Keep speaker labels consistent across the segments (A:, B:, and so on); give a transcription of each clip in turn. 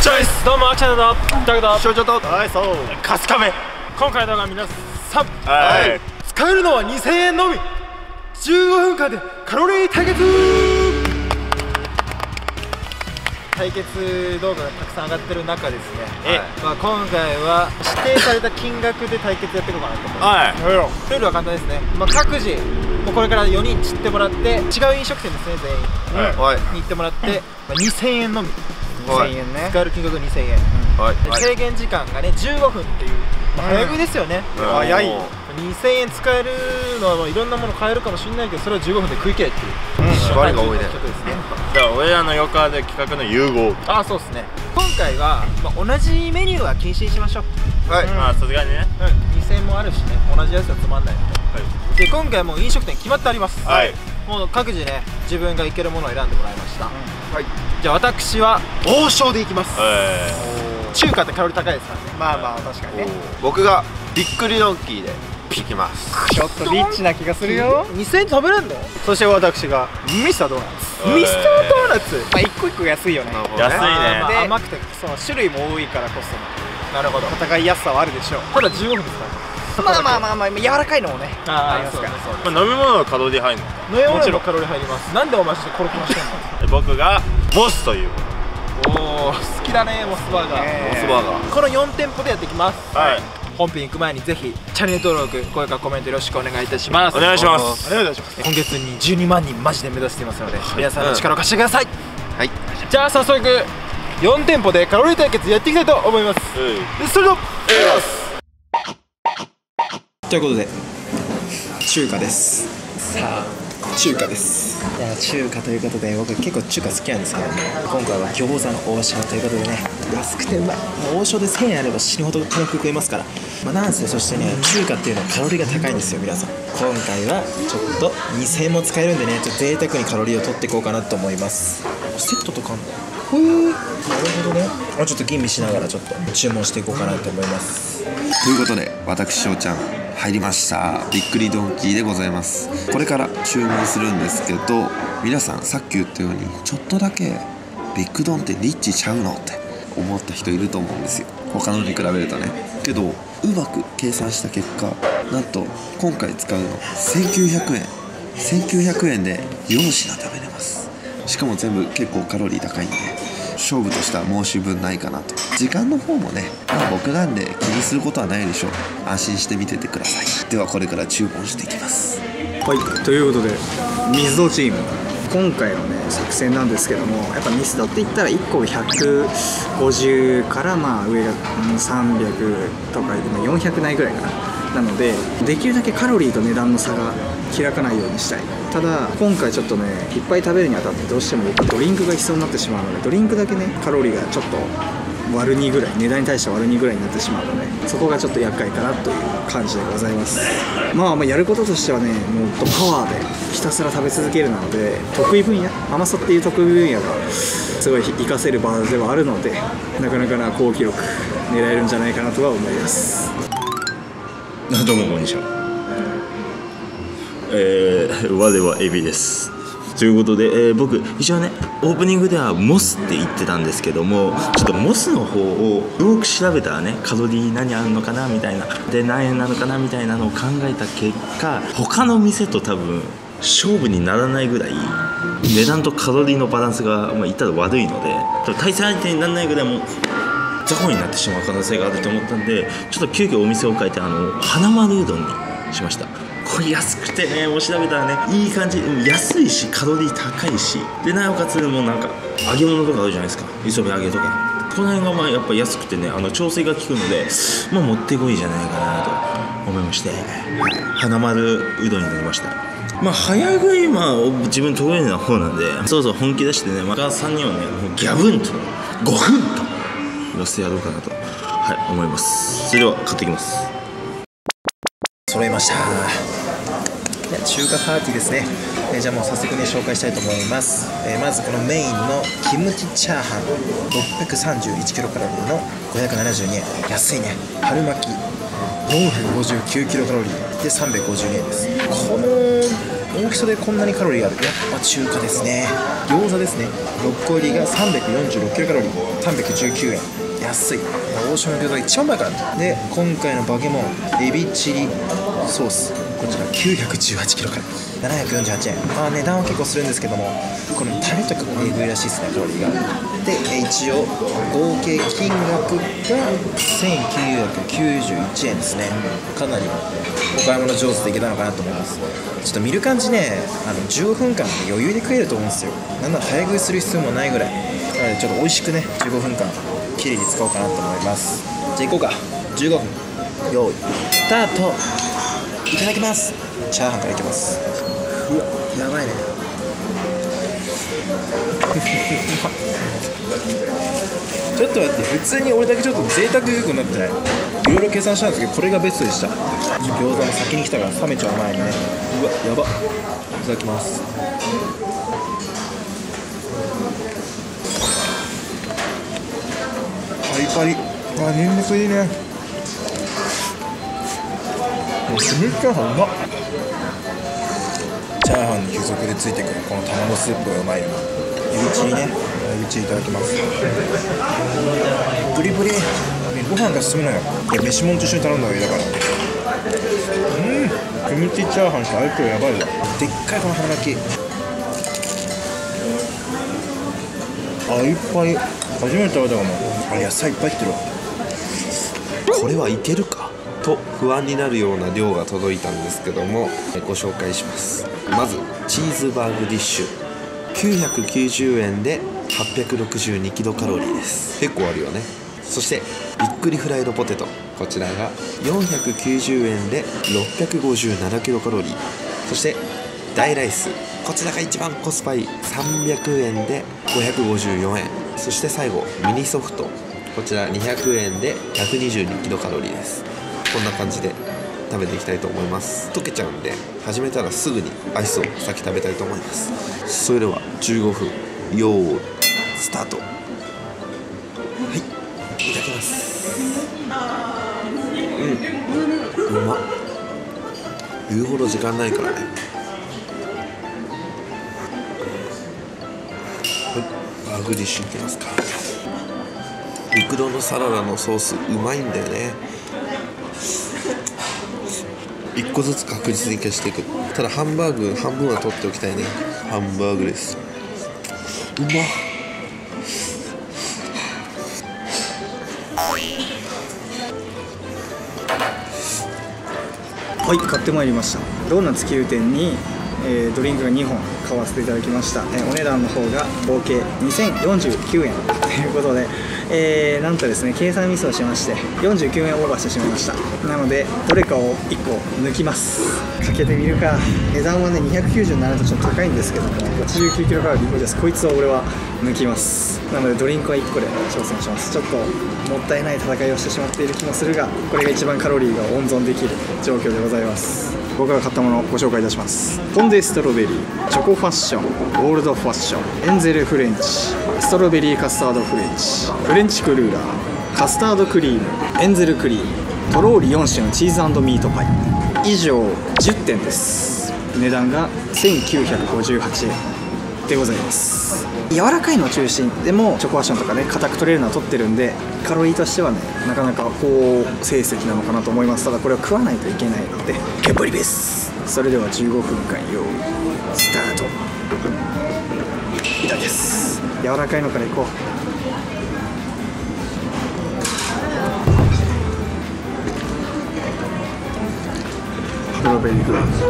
A: チョイス。どうも、アキちゃんだだだ
B: 少女とはいそう
A: カスカベ。今回の動画は皆さん、
B: はい
A: 使えるのは2000円のみ。15分間でカロリー対決。対決動画がたくさん上がってる中ですね、今回は指定された金額で対決やっていこうかなと思います。ルールは簡単ですね。各自もうこれから4人散ってもらって違う飲食店ですね、全員に行ってもらって2000円のみ。2000円ね。使える金額2000円。制限時間がね15分っていう早食いですよね。
B: 早い。
A: 2000円使えるのはいろんなもの買えるかもしれないけど、それを15分で食い切れっていう
B: 縛りが多いね。
C: じゃあ俺らの横で企画の融合。
A: ああ、そうですね。今回は同じメニューは禁止にしましょう。
C: はい。まあさすがにね。
A: 2000円もあるしね、同じやつはつまんないので。で、今回もう飲食店決まってあります。もう各自ね、自分が行けるものを選んでもらいました。じゃあ私は王将で行きます。中華ってカロリー高いですからね。
B: まあまあ確かにね。僕がびっくりドンキーで行きます。
A: ちょっとリッチな気がするよ。2000円食べれんの？
B: そして私がミスタードーナツ。
A: ミスタードーナツ。
B: まあ一個一個安いよね。
C: 安いね。
A: で、甘くてその種類も多いからこそ。なるほど。
B: 戦いやすさはあるでしょう。
A: ただ15分ですからね。
B: まあ柔らかいのもねありますから。
C: 飲み物はカロリー入るの？
A: 飲み物もカロリー入ります。なんでお前してコロコロしてんの？
C: 僕がモスという。
A: おお、好きだね、モスバーガー。
B: モスバーガー。
A: この4店舗でやっていきます。本編行く前にぜひチャンネル登録、高評価、コメントよろしくお願いいたします。
C: お願いします。
A: 今月に12万人マジで目指していますので、皆さんの力を貸してください。はい。じゃあ早速4店舗でカロリー対決やっていきたいと思います。それでは
D: ということで中華です。さあ中華です。いや中華ということで僕結構中華好きなんですけど、今回は餃子の王将ということでね、安くてうまい。王将で1000円あれば死ぬほど軽く食えますから、なんせそしてね中華っていうのはカロリーが高いんですよ皆さん。今回はちょっと2000円も使えるんでね、ちょっと贅沢にカロリーを取っていこうかなと思います。セットとかあんの？なるほどね。ちょっと吟味しながらちょっと注文していこうかなと思います。
E: ということで私翔ちゃん入りました。びっくりドンキーでございます。これから注文するんですけど、皆さんさっき言ったようにちょっとだけビッグドンってリッチちゃうのって思った人いると思うんですよ、他のに比べるとね。けどうまく計算した結果、なんと今回使うの1900円で4品食べれます。しかも全部結構カロリー高いんで勝負としては申し分ないかなと。時間の方もね、僕なんで気にすることはないでしょう。安心して見ててください。ではこれから注文していきます。
F: はい、ということでミスドチーム今回のね作戦なんですけども、やっぱミスドって言ったら1個150から上が300とか400ないぐらいかな。なのでできるだけカロリーと値段の差が開かないようにしたい。ただ今回ちょっとねいっぱい食べるにあたってどうしても僕ドリンクが必要になってしまうので、ドリンクだけねカロリーがちょっと割る2ぐらい、値段に対して割る2ぐらいになってしまうので、そこがちょっと厄介かなという感じでございます。まあやることとしてはね、もっとパワーでひたすら食べ続けるなので、得意分野、甘さっていう得意分野がすごい活かせる場ではあるので、なかなかな好記録狙えるんじゃないかなとは思います。
G: どうもこんにちは。我はエビです。ということで、僕一応ねオープニングではモスって言ってたんですけども、ちょっとモスの方をよく調べたらね、カロリー何あるのかなみたいな、で何円なのかなみたいなのを考えた結果、他の店と多分勝負にならないぐらい値段とカロリーのバランスが言ったら悪いので、対戦相手にならないぐらいもう雑魚になってしまう可能性があると思ったんで、ちょっと急遽お店を変えて花丸うどんにしました。これ安くてね、もう調べたらねいい感じ、安いしカロリー高いし、でなおかつもうなんか揚げ物とかあるじゃないですか、磯辺揚げとか、この辺がやっぱ安くてね調整が効くので、もってこいじゃないかなと思いまして、花丸うどんになりました。早食い自分得意な方なんで、そうそう本気出してね、他3人をねギャブンと5分と寄せてやろうかなと思います。それでは買ってきます。
D: 揃いました。中華パーティーですね。じゃあもう早速ね紹介したいと思います。まずこのメインのキムチチャーハン631キロカロリーの572円、安いね。春巻き459キロカロリーで352円です。この大きさでこんなにカロリーある。やっぱ中華ですね。餃子ですね。6個入りが346キロカロリー、319円。安い。王将の餃子が一番前から。で今回のバケモンエビチリソース、こちら918キロカロリー、748円。まあ値段は結構するんですけども、このタレとかがえぐいらしいですね、カロリーが。で一応合計金額が1991円ですね。かなりお買い物上手でいけたのかなと思います。ちょっと見る感じね、15分間で余裕で食えると思うんですよ。なんなら早食いする必要もないぐらいなので、ちょっと美味しくね15分間きれいに使おうかなと思います。じゃあ行こうか。15分用意スタート。いただきます。チャーハンからいきます。うわやばいねちょっと待って、普通に俺だけちょっと贅沢よくなってない？いろいろ計算したんですけど、これがベストでした。餃子も先に来たから冷めちゃう前にね。うわやば。いただきます。パリパリ。あ、ニンニクいいね。もうスミチャーハンうまっ。チャーハンに付属でついてくるこの卵スープがうまいよな。エビチリね。エビチリいただきます。プリプリ。ご飯が進むのよ。これ飯もんと一緒に頼んだ方がいいだから。キムチチャーハン最強やばいわ。でっかいこの春巻き。あ、いっぱい。初めて食べたかも。あ、野菜いっぱい入ってるわ。
E: これはいけるかと不安になるような量が届いたんですけども、ご紹介します。まずチーズバーグディッシュ990円で862キロカロリーです。結構あるよね。そしてびっくりフライドポテト、こちらが490円で657キロカロリー。そして大ライス、こちらが一番コスパいい300円で554円。そして最後ミニソフト、こちら200円で122キロカロリーです。こんな感じで食べていきたいと思います。溶けちゃうんで始めたらすぐにアイスを先食べたいと思います。それでは15分用意スタート。はい、いただきます。うまっ。言うほど時間ないからね。バーグディッシュいきますか。肉丼のサラダのソースうまいんだよね。1個ずつ確実に消していく。ただハンバーグ半分は取っておきたいね。ハンバーグです。うまっ。
F: はい、買ってまいりました。ドーナツ9点に、ドリンクが2本買わせていただきました。お値段の方が合計2049円ということで、なんとですね、計算ミスをしまして49円オーバーしてしまいました。なのでどれかを1個抜きます。かけてみるか。値段はね297とちょっと高いんですけども、89キロカロリーです。こいつを俺は抜きます。なのでドリンクは1個で挑戦します。ちょっともったいない戦いをしてしまっている気もするが、これが一番カロリーが温存できる状況でございます。僕が買ったものをご紹介いたします。ポンデストロベリー、チョコファッション、オールドファッション、エンゼルフレンチ、ストロベリーカスタードフレンチ、フレンチクルーラー、カスタードクリーム、エンゼルクリーム、トローリ4種のチーズ&ミートパイ、以上10点です。値段が1958円でございます。柔らかいのを中心でもチョコファッションとかね硬く取れるのは取ってるんで、カロリーとしてはねなかなか高成績なのかなと思います。ただこれを食わないといけないので頑張りです。それでは15分間用意スタート。いただきます。柔らかいのからいこう。ストロベリーフレンチ。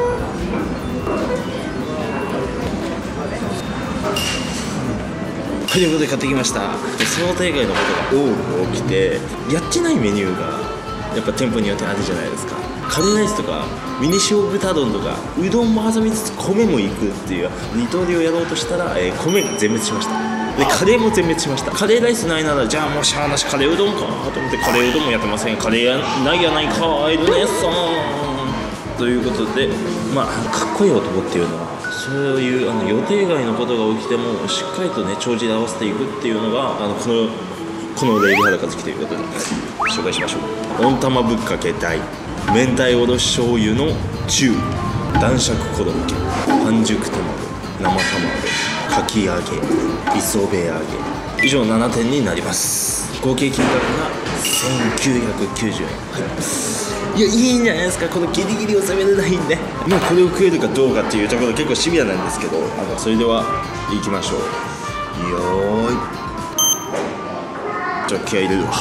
G: はい、ということで買ってきました。想定外のことが多く起きて、やってないメニューがやっぱ店舗によってあるじゃないですか。カレーライスとかミニ塩豚丼とかうどんも挟みつつ米もいくっていう二刀流をやろうとしたら、米が全滅しました。でカレーも全滅しました。カレーライスないならじゃあもうしゃあなしカレーうどんかと思って、カレーうどんもやってません。カレーないやないかエルネッサンということで、まあかっこいい男っていうのはそういう予定外のことが起きてもしっかりとね帳尻合わせていくっていうのがこのレイリハダカ好きということで紹介しましょう。温玉ぶっかけ大明太おろし醤油の中男爵コロッケ、半熟卵、生卵、かき揚げ、磯辺揚げ、以上7点になります。合計金額が1990円。いや、いいんじゃないですか。このギリギリを攻めるラインね。もうこれを食えるかどうかっていうところ結構シビアなんですけど、それでは行きましょう。よーい、じゃあ気合い入れるわ。よ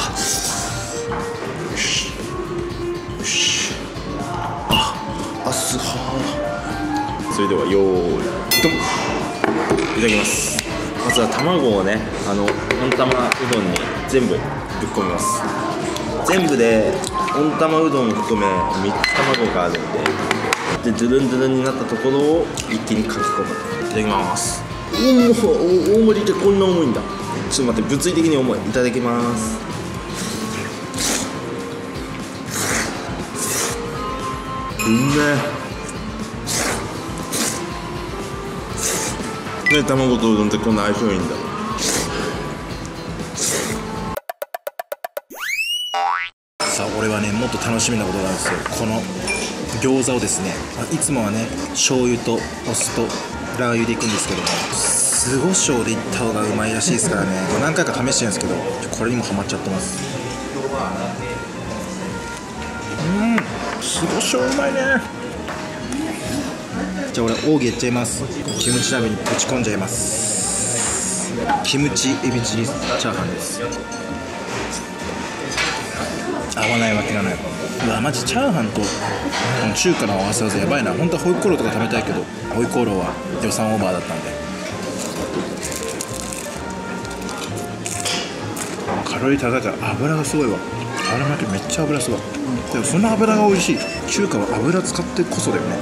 G: しよし、あすはー。それではよーいドン、いただきます。まずは卵をね、温玉うどんに全部ぶっ込みます。全部で温玉うどんを含め3つ卵があるんで、ドゥルンドゥルンになったところを一気にかき込む。いただきます。大盛りってこんな重いんだ。ちょっと待って、物理的に重い。いただきます。うめえ。ね、卵とうどんってこんな相性いいんだ。
D: さあ、俺はね、もっと楽しみなことがあるんですよ。この餃子をですね、いつもはね、醤油とお酢とラー油でいくんですけども、酢胡椒でいった方がうまいらしいですからね、何回か試してるんですけど、これにもハマっちゃってます。酢胡椒うまいね。じゃあ俺奥義やっちゃいます。キムチ鍋にぶち込んじゃいます。キムチエビチリチャーハンです。合わないわけがない。うわ、マジチャーハンとこの中華の合わせ技やばいな。本当はホイコーローとか食べたいけど、ホイコーローは予算オーバーだったんで。カロリー高いから油がすごいわ。あれめっちゃ油すごい。でもその油が美味しい。中華は油使ってこそだよね。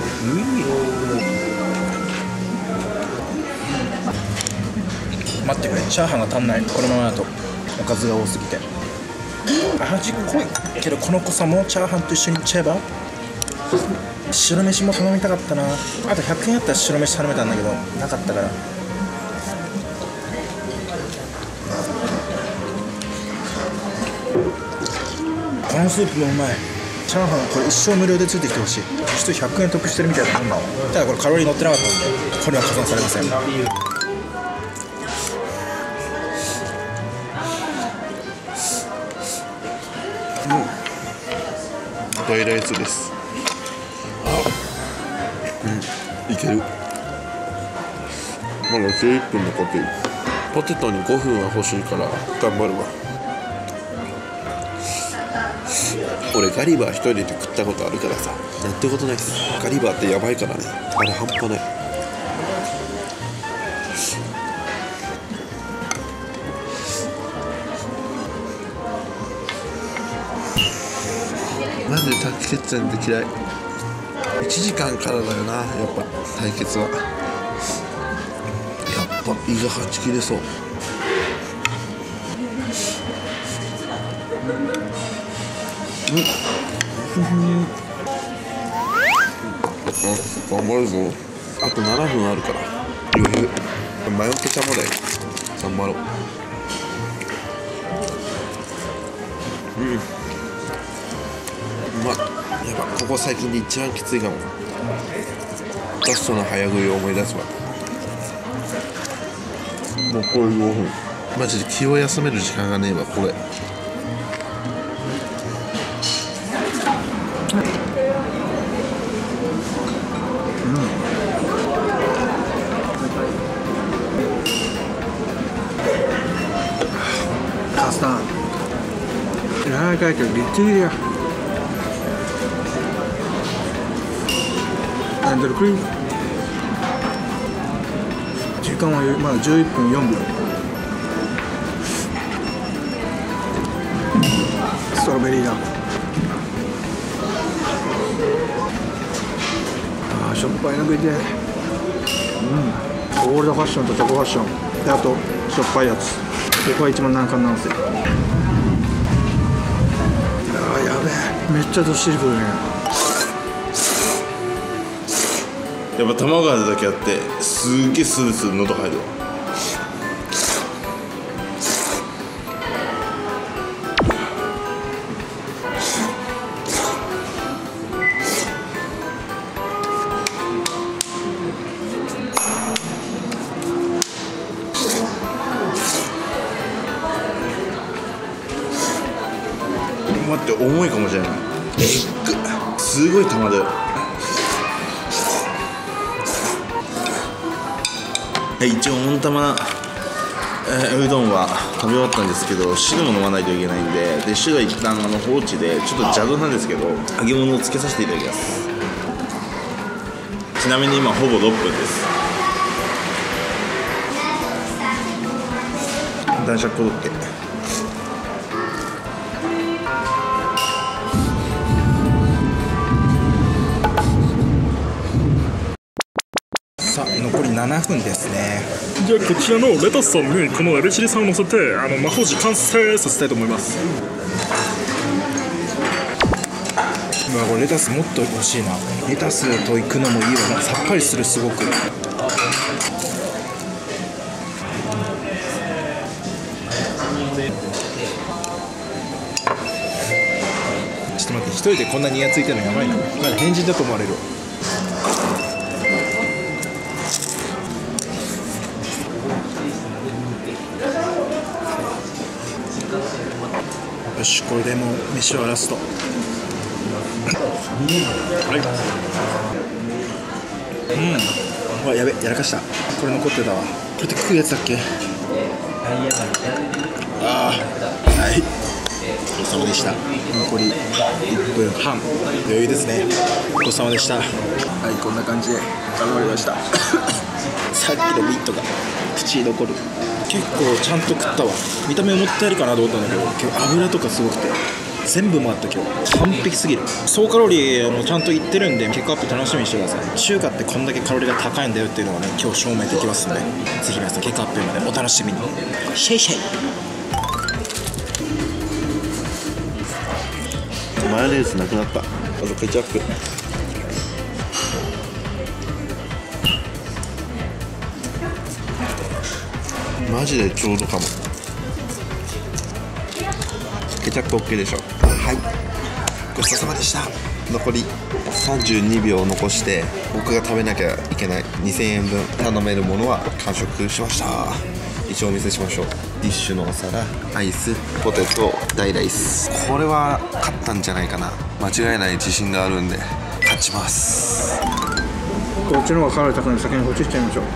D: 待ってくれ、チャーハンが足んない。このままだとおかずが多すぎて味濃いけど、この濃さもチャーハンと一緒にいっちゃえば。白飯も頼みたかったな。あと100円あったら白飯頼めたんだけどなかったから。このスープもうまい。チャーハンこれ一生無料でついてきてほしい。ちょっと100円得してるみたいなもんだわ。ただこれカロリー乗ってなかったんで、これは加算されません。
E: 大ライスです。いける。まだ11分残ってる。ポテトに5分は欲しいから頑張るわ。俺ガリバー一人で食ったことあるからさ、なんてことないっす。ガリバーってやばいからね、あれ半端ない。なんで短期決戦って嫌い。1時間からだよな、やっぱ対決は。やっぱ胃がはち切れそう。頑張るぞ。あと7分あるから余裕。マヨケチャもだよ。頑張ろう。やっぱここ最近で一番きついかも。ガストの早食いを思い出すわ。もうこれ5分。マジで気を休める時間がねえわこれ。
F: カスタード柔らかいけどギッチギリや。アンドルクリーム時間はまだ11分4秒。ストロベリーだ。しょっぱいの食いて。ゴールドファッションとチョコファッションで、あとしょっぱいやつ。ここが一番難関なんですよ。やべえ、めっちゃどっしりくるね。
G: やっぱ卵あるだけあってすっげえスルスル喉入るわ。 待って、重いかもしれない。エッグすごいたまる。一応温玉うどんは食べ終わったんですけど、汁も飲まないといけないんで、汁は一旦放置でちょっと邪道なんですけど、揚げ物をつけさせていただきます。ちなみに今ほぼ6分です。男爵コロッケ。
F: さあ残り7分ですね。
H: じゃあこちらのレタスさんにこのエビチリさんを乗せて魔法寺完成させたいと思います。
F: これレタスもっと欲しいな。レタスといくのもいいわな。さっぱりする、すごく。ちょっと待って、一人でこんなにやついてるのやばいな。まだ変人だと思われる。よし、これでもう飯はラスト。うわ、やべ、やらかした。これ残ってたわ。これって食うやつだっけ。はい、ごちそうさまでした。残り1分半、余裕ですね。ごちそうさまでした。はい、こんな感じで食べ終わりましたさっきのミットが口に残る。結構ちゃんと食ったわ。見た目思ったよりかなと思ったんだけど、結構油とかすごくて全部回った。今日完璧すぎる。総カロリーもちゃんといってるんで、結果アップ楽しみにしてください。中華ってこんだけカロリーが高いんだよっていうのがね、今日証明できますので、ぜひ皆さん結果アップまでお楽しみに。シェイシェイ。
G: マヨネーズなくなった。あとケチャップ。マジでちょうどかも。ケチャップ OK でしょ。はい、ごちそうさまでした。残り32秒残して僕が食べなきゃいけない2000円分頼めるものは完食しました。一応お見せしましょう。ディッシュのお皿、アイス、ポテト、大ライス。これは勝ったんじゃないかな。間違いない自信があるんで勝ちます。
F: こっちの方がカロリー高いので先にこっちしちゃいましょう。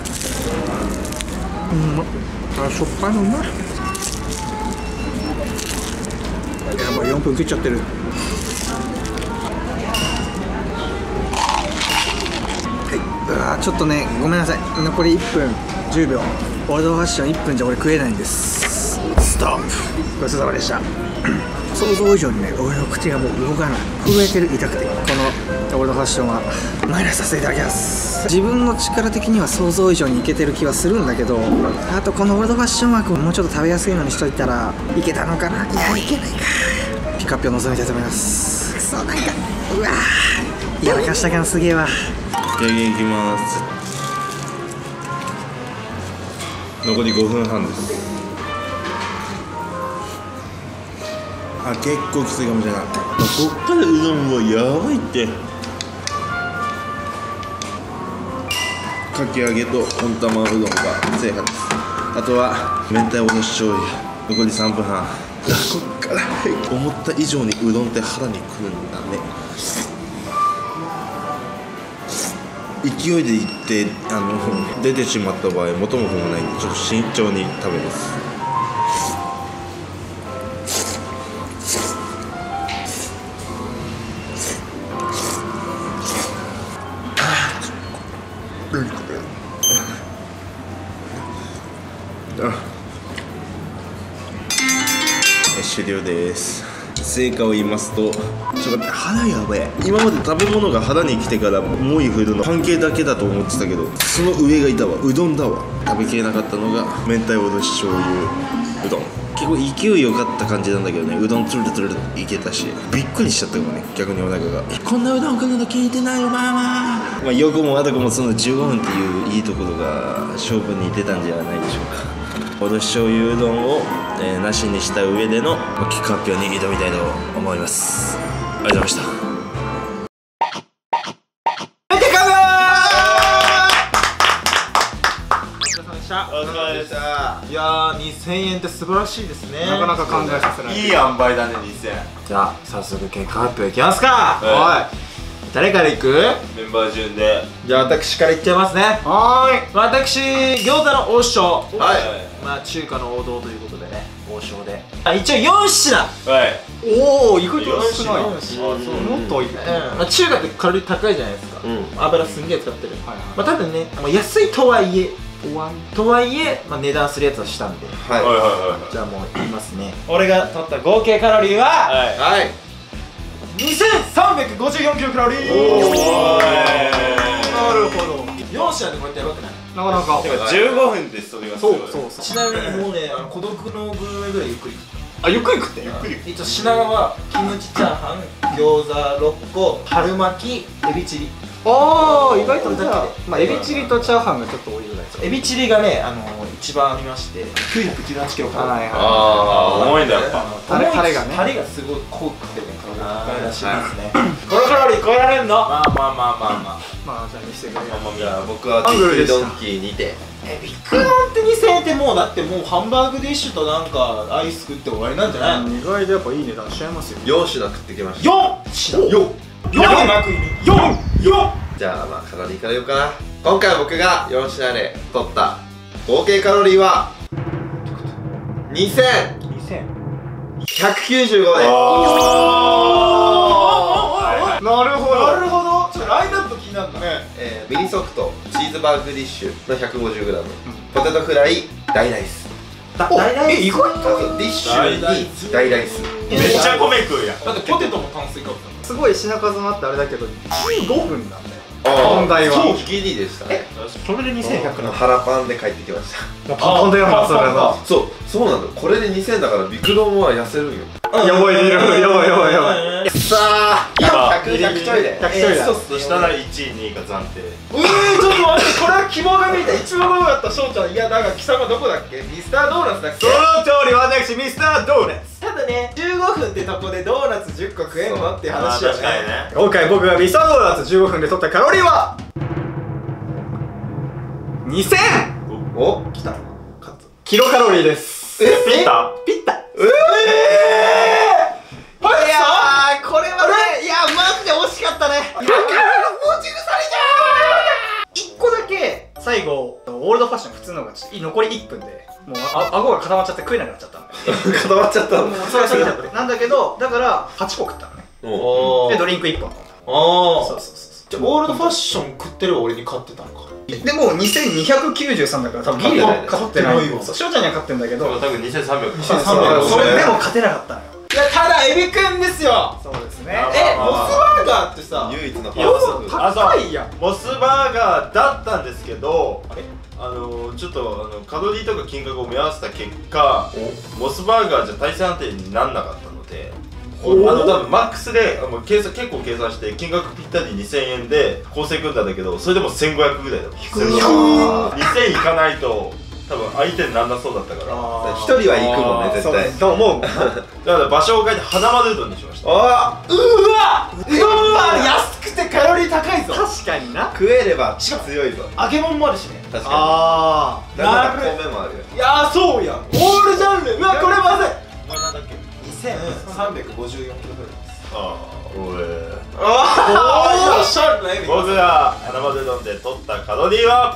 F: しょっぱいのうまい。やばい、4分切っちゃってる。はい、ちょっとね、ごめんなさい。残り1分10秒。オールドファッション1分じゃ俺食えないんです。ストップ。ごちそうさまでした。想像以上にね、俺の口がもう動かない。震えてる、痛くて。このオールドファッションはマイナスさせていただきます。自分の力的には想像以上にいけてる気はするんだけど、あとこのオールドファッション枠をもうちょっと食べやすいのにしといたらいけたのかな。いや、いけないか。ピカッピを望みたいと思います。くそ、なんかうわー、やらかした感すげえわ。
G: 焼きいきます。残り5分半です。結構きついかもしれない。こっからうどんはやばいって。かき揚げと温玉うどんが制覇です。あとは明太おろし醤油。残り3分半。こっから思った以上にうどんって腹にくるんだね。勢いでいって出てしまった場合元も子もないんで、ちょっと慎重に食べます。終了です。成果を言いますと、ちょっと待って、腹やばい。今まで食べ物が腹に来てからもう振るの関係だけだと思ってたけど、その上がいたわ。うどんだわ。食べきれなかったのが明太おろし醤油うどん。結構勢い良かった感じなんだけどね、うどんつるつるいけたし、びっくりしちゃったかもね、逆にお腹が。こんなうどん来るの聞いてないよママ。横もあたこもその15分っていういいところが勝負に出たんじゃないでしょうか。おろし醤油うどんを、なしにした上でのキック発表に挑みたいと思います。ありがとうございました。
C: お疲れ様でした。
A: いやー2000円って素晴らしいですね。
F: なかなか考えさせない。
C: いい塩梅だね2000。
A: じゃあ早速結果発表いきますか。
C: は
A: 誰からいく？
C: メンバー順で。
A: じゃあ私からいっちゃいますね。私餃子の王将、まあ中華の王道ということでね、王将で一応4品。
F: おお、意外と少ない。
A: もっと多い。まあ中華ってカロリー高いじゃないですか。油すんげえ使ってる。まあただね、安いとはいえまあ値段するやつはしたんで、じゃあもう言いますね。俺が取った合計カロリーは2354キロカロリー。なるほど。4品でこうやってやばくない？
F: なかなか。
C: 15分でそれがすごい。
A: ちなみにもうね、孤独のグルメぐらいゆっくり食った。
F: あ、ゆっくり食って。
A: 一応品川はキムチチャーハン、餃子6個、春巻き、エビチリ。
F: ああ、意外とじゃあ、まあエビチリとチャーハンがちょっと多いぐらい。
A: エビチリがね、一番ありまして918キロカロリー。
C: 重いんだやっぱ。
F: タレがね、
A: タレがすごい濃くてね、カロリー高いらしいですね。このカロリー超えられるの？まあ
F: じゃあ見せてくれ。
B: じゃあ僕はビックリドンキーにて。
A: ビッグドンって2000円ってもうだってもうハンバーグディッシュとなんかアイス食って終わりなんじゃないの？
F: 意外とやっぱいい値段しちゃいますよ。
B: 4品食ってきました。
A: 4
B: じゃあまあカロリーから言おうかな。今回僕が4品で取った合計カロリーは2195です。
A: なるほど。ちょっとラインナップ気になるんだね。
B: ミニソフトチーズバーグディッシュの 150g、ポテトフライ大ライス。
A: 大ライス。
F: 意外と
B: ディッシュに大ライス。
C: めっちゃ米食うやん。
A: だってポテトも炭水化物だもん。
F: すごい品数もあってあれだけど15分なんだよ。
B: 問
F: 題は
B: そうギリでしたね。
A: それで2100な。
B: 腹パンで帰ってきました。
F: パンだよな、それは。
B: そうなの。これで2000だからビッグドンは痩せるんよ。
F: やばい。
B: さあ今100ちょいで
C: そしたら1位2位が暫定。
A: ちょっと待って、これは希望が見えた。一番多かった翔ちゃん。いやだが貴様どこだっけ？ミスタードーナツだっけ？
F: その通り、私ミスタードーナツ。
A: ただね、15分ってとこでドーナツ10個食えんのっていう話よね。
F: 今回僕がミスタードーナツ15分で取ったカロリーは2000
B: お
A: 来た
F: キロカロリーです。
C: ピッタ
F: いやー、これはね、いやマジで惜しかったね。だからもうちぐされじゃー。1個だけ最後オールドファッション普通のが残り1分でもう顎が固まっちゃって食えなくなっちゃったんだよ。
B: 固まっちゃったの。
F: それは過ぎちゃったなんだけど、だから8個食ったのね。でドリンク1本。そう
A: じゃあオールドファッション食ってれば俺に勝ってたのか。
F: でも2293だから多分ギリ勝ってないよ。翔ちゃんには勝ってんだけど、
C: 多分2300。
F: それでも勝てなかったのよ。
A: いやただエビくんですよ。
F: そうですね。
A: モスバーガーってさ
B: 唯一の
F: 高いやん。
C: モスバーガーだったんですけど、ちょっとカロリーとか金額を見合わせた結果、モスバーガーじゃ対戦判定にならなかったので、多分マックスで結構計算して金額ぴったり2000円で構成組んだんだけど、それでも1500ぐらいだった。2000いかないと多分相手になんなそうだったから、
B: 一人は行くもんね絶対。
F: と思う。
C: だから場所を変えて花丸うどんにしました。
A: うわ安くてカロリー高いぞ。
F: 確かにな。
B: 食えれば強いぞ。
A: 揚げ物もあるしね。
B: 確かに。だから米もあるよ。
A: いやーそうやん。オールジャンル。うわこれまずい。お前なんだっけ？2354キロぐらいです。
C: 僕が花丸うどんで取ったカロリーは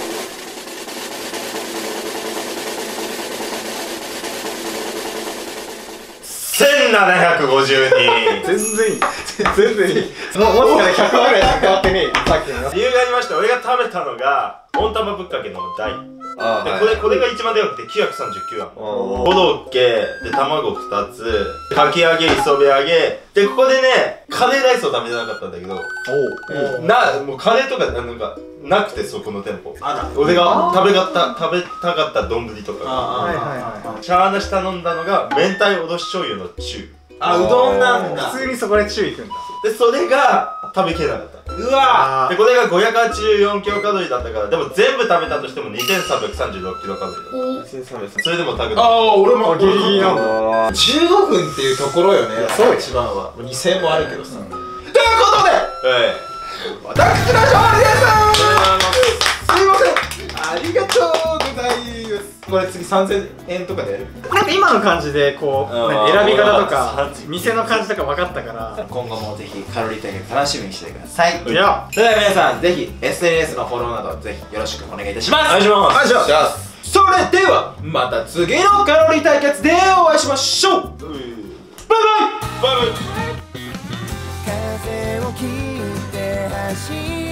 C: 1752。
F: 全然いい。もしかしたら100ぐらいしか変わってねえ。さっきの
C: 理由がありまして、俺が食べたのが温玉ぶっかけの大で、これが一番でかくて939円。コロッケで卵2つ、かき揚げ、磯辺揚げで、ここでねカレーライスを食べてなかったんだけど、もうカレーとかなんかなくて、そこの店舗俺が食べたかった丼とかチャーナシ頼んだのが明太おろし醤油の中。
A: うどんなんだ。
F: 普通にそこで注意いくんだ。
C: でそれが食べきれなかった。
A: うわ
C: でこれが584キロカロリーだったから、でも全部食べたとしても2336キロカロリーだった。それでも食べた。
A: 俺も
F: ギリギリなんだ。
A: 15分っていうところよね。そう一番は2000もあるけどさ。ということで私の勝利です。すいません、ありがとうございます。 これ次3000円とかでやる。
F: なんか今の感じでこう選び方とか店の感じとか分かったから、
A: 今後もぜひカロリー対決楽しみにしてください。それでは皆さんぜひ SNS のフォローなどぜひよろしくお願いいたします。
C: お願いします。
A: それではまた次のカロリー対決でお会いしましょう。バイバイバイバイ。風を切って走る